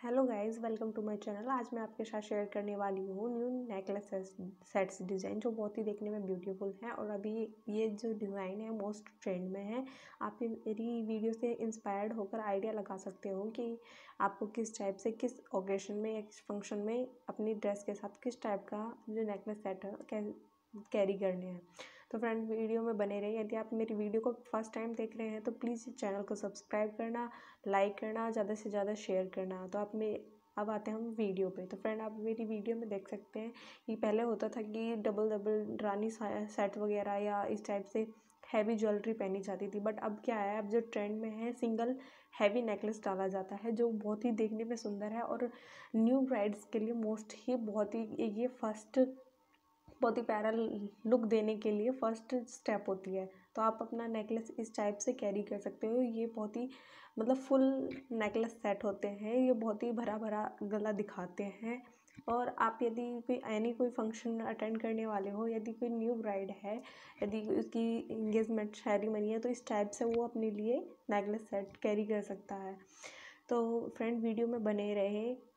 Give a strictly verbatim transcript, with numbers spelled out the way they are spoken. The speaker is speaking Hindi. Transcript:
Hello guys, welcome to my channel. आज मैं आपके साथ शेयर करने वाली हूँ न्यू नेकलेस सेट्स डिज़ाइन जो बहुत ही देखने में ब्यूटीफुल है और अभी ये जो डिज़ाइन है मोस्ट ट्रेंड में है। आप ये मेरी वीडियो से इंस्पायर्ड होकर आइडिया लगा सकते हो कि आपको किस टाइप से किस ओकेशन में या किस फंक्शन में अपनी ड्रेस के साथ किस टाइप का जो नेकलेस सेट है कैरी करने हैं। तो फ्रेंड, वीडियो में बने रहिए। यदि आप मेरी वीडियो को फर्स्ट टाइम देख रहे हैं तो प्लीज़ चैनल को सब्सक्राइब करना, लाइक करना, ज़्यादा से ज़्यादा शेयर करना। तो आप में अब आते हैं हम वीडियो पे। तो फ्रेंड, आप मेरी वीडियो में देख सकते हैं कि पहले होता था कि डबल डबल रानी सेट वगैरह या इस टाइप से हैवी ज्वेलरी पहनी जाती थी, बट अब क्या है, अब जो ट्रेंड में है सिंगल हैवी नेकलेस डाला जाता है जो बहुत ही देखने में सुंदर है और न्यू ब्राइड्स के लिए मोस्ट ही बहुत ही ये फर्स्ट बहुत ही प्यारा लुक देने के लिए फर्स्ट स्टेप होती है। तो आप अपना नेकलेस इस टाइप से कैरी कर सकते हो। ये बहुत ही मतलब फुल नेकलेस सेट होते हैं, ये बहुत ही भरा भरा गला दिखाते हैं। और आप यदि कोई एनी कोई फंक्शन अटेंड करने वाले हो, यदि कोई न्यू ब्राइड है, यदि उसकी इंगेजमेंट सेरेमनी है, तो इस टाइप से वो अपने लिए नेकलेस सेट कैरी कर सकता है। तो फ्रेंड, वीडियो में बने रहे